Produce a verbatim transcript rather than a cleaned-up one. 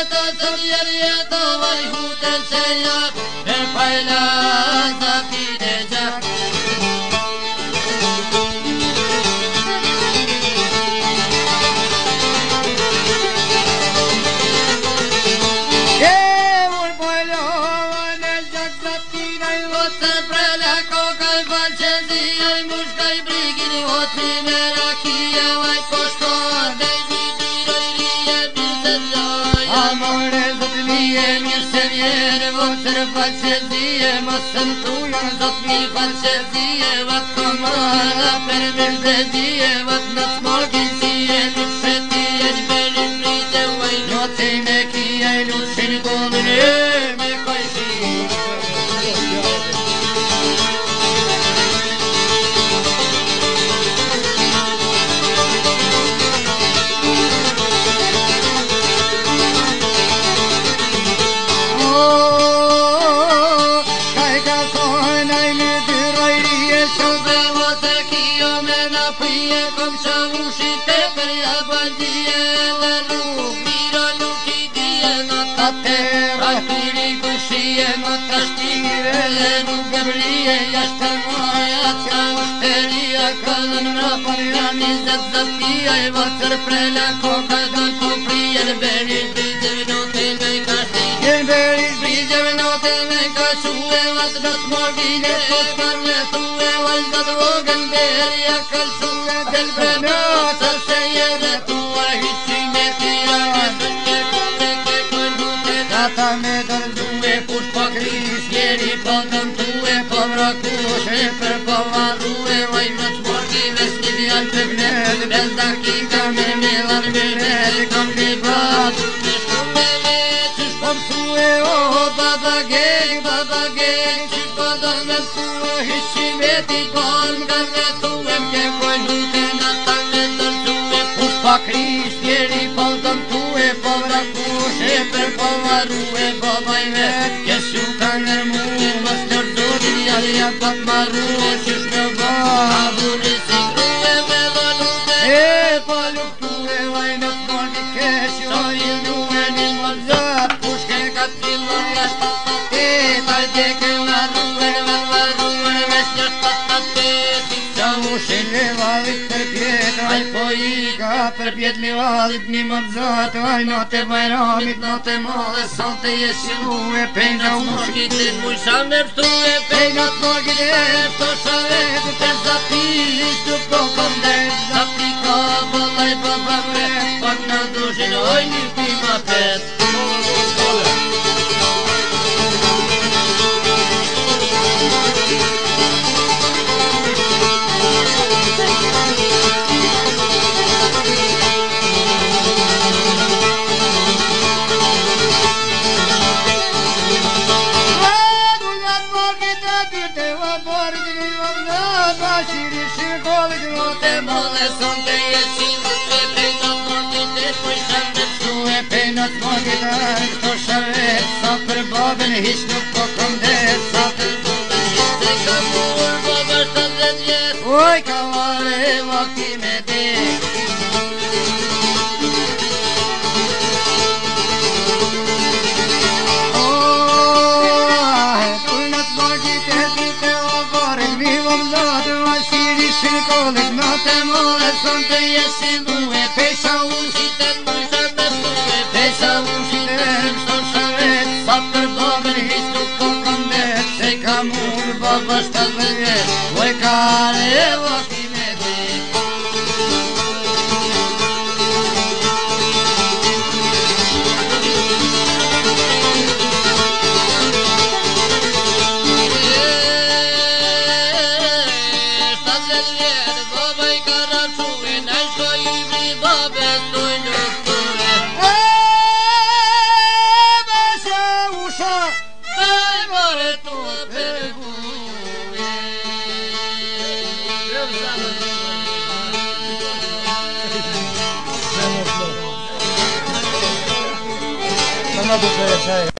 jeto să vierieto vai hute seja e paila za pideja e un paila ne jak zatina i oce prela koka i falchezi ai mushka i brigini oti merakia vai posto Amore zotnie mir se viene vostre falsezie ma santuio zot mi falsezie vat comana per merdezie vat nas morgizie lucetie belin rite vai notte me chi ai lucin gomene me coisi Kom să ușite pe ea bandie la rug miro luci die notate raturi bușie nota știre nu găblie ești moja ța ușteria calân raparia mizet zapia i vațăr prelea coca dan coprie el beriș brizevi note mei caști el beriș brizevi note mei cașue vat dat morgine tot parle tue val dat vogan beria calțue del Venota se iede tua hicimetirea Data me dar due pușpa gris Ieri paldăm tue Pavracușe per pavarue Vai vrăț morgi vesni vian pe gned Bez dachica me milan bined Cam libat Ciș pom sue o baba geg Baba geg Ciș padam me sue hicimeti Palm garne tuem Che coi lute Cris, ieri paldăm tue, pavracușe, per pavarue, babai vet, che suca nermu, măstăr zori, iar ia bat maru, și-și me va, avuri sigrue, me valute, e paluc tue, vai me smoldi, che și o ilune, nin malzat, pușche, catilor, iaș patate, tai de că la ruven, vel la ruven, vesneș patate, sau ușile valit per pietra, ai poica, per pietli valit, nimam zat, ai note bajramit, note male, salte jesi lue, pejnat morgitin, muj sa mërtue, pejnat morgitin, to shavet, per zapis, tu pokom dret, zapika, balaj baba vret, pak na dushin, oj një pima pet. Note male sunt de jesi lue, pejnat morgitin, muj sa mërtue, pejnat morgitin, to shavet, sa për babën hiq nuk po kom det, sa për babën hiq se ka mur, baba shtatëdhjetë vjet, oj ka vare vakti me dek. Shikolik note mole sunt te jesi lue, pesha ushiten muj sa mërtue, pesha ushiten shto shavet, sa për babën hiq nuk po kom det, se ka mur baba shtatëdhjetë vjet, oj ka vare vakti me dek. No, no, no, no, no, no, no, no,